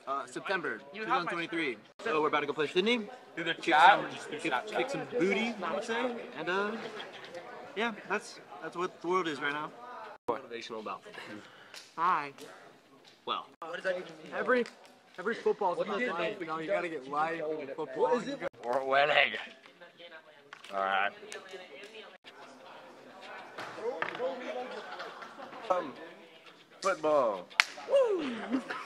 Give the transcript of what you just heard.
September 2023. So we're about to go play Sydney. Do the chat. Kick some booty, I would say. And yeah, that's what the world is right now. Motivational about. Hi. Well. What does that even mean? Every football team, you know, you gotta get live in football. What is it? We're winning. All right. Football. Woo!